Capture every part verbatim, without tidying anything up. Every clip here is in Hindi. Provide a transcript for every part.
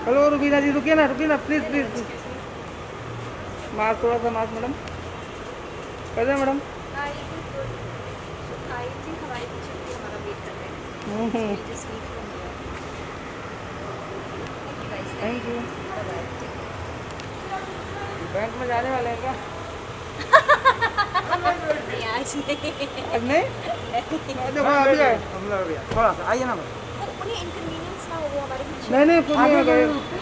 हेलो रुबीना जी, रुकिए ना, रुकिए ना, प्लीज़ प्लीज़। मास्क, थोड़ा सा मास्क मैडम। कैसे मैडम? Thank you. बैंक में जाने वाले हैं क्या? नहीं आज नहीं। आज नहीं? देखो अभी आए हम लोग अभी थोड़ा सा आइए ना। उन्हें इनकन्वीनियंस ना हो वो हमारे पीछे। नहीं नहीं कुछ नहीं होगा।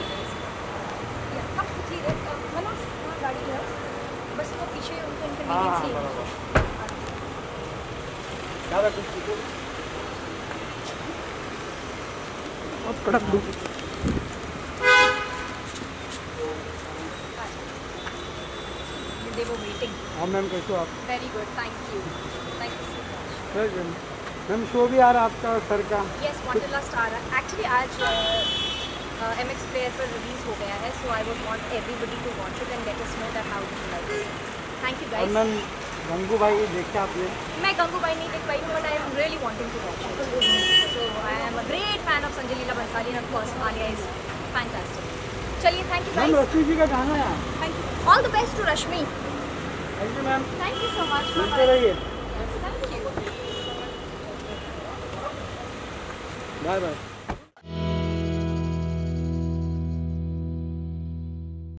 गाड़ी है बस वो पीछे उनको इनकन्वीनियंस ही ज़्यादा कुछ बहुत कड़क धूप। They were waiting. हाँ मैम, कैसे हो आप? Very good, thank you. Thank you so much. Ma'am show भी आ रहा है आपका सर का? Yes, Wanderlust आ रहा है. Actually आज M X Player पर रिलीज हो गया है, so I would want everybody to watch it and let us know that how you like it. Thank you guys. Ma'am Gangubai देखा आपने? मैं गंगू भाई नहीं देख पाई हूँ, but I am really wanting to watch it. So I am a great fan of Sanjay Leela Bhansali and of course Alia is fantastic. चलिए, thank you guys. Ma'am Rashmi ji का गाना है। Thank you. All the best to Rashmi. Thank you ma'am. Thank you so much. मिलते रहिए। Yes, thank you. Bye bye.